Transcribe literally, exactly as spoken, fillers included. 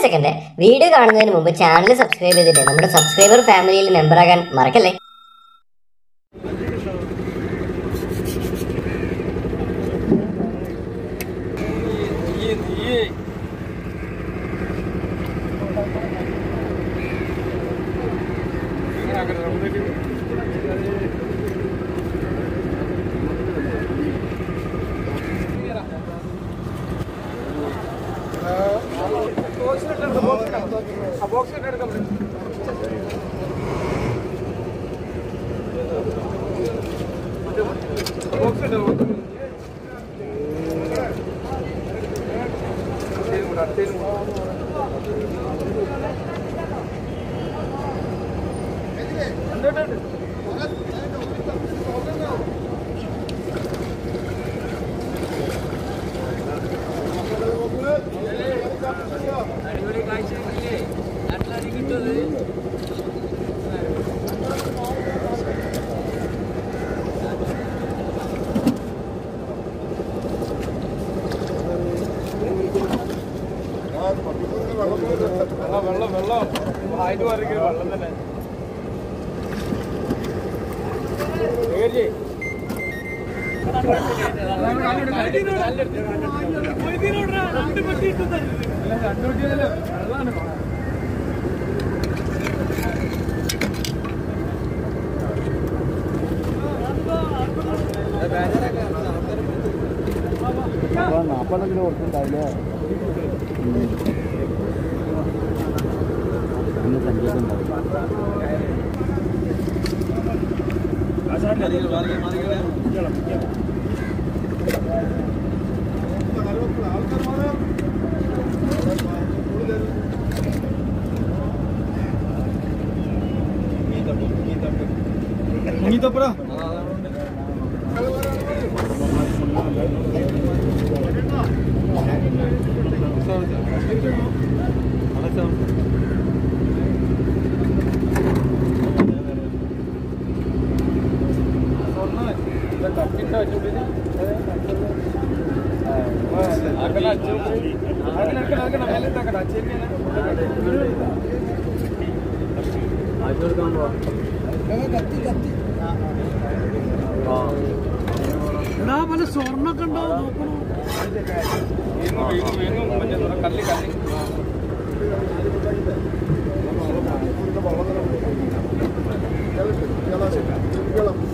ഒരു second, video കാണുന്നതിന് മുമ്പ് ചാനൽ സബ്സ്ക്രൈബ് ചെയ്തിട്ട് നമ്മുടെ സബ്സ്ക്രൈബർ ഫാമിലിയിൽ മെമ്പറാകാൻ മറക്കല്ലേ. വെള്ളം വെള്ളം ആയിട്ട് പറയുക വെള്ളം തന്നെ നാൽപ്പത് കിലോ കൊടുത്തിട്ടുണ്ടാവില്ലേ ഒന്ന് സഞ്ചരിക്കുന്നുണ്ടാവും മുങ്ങിത്തപ്പുറ പല സ്വർണ്ണൊക്കെ ഉണ്ടോ നോക്കണോ കല്ലി കല്ലി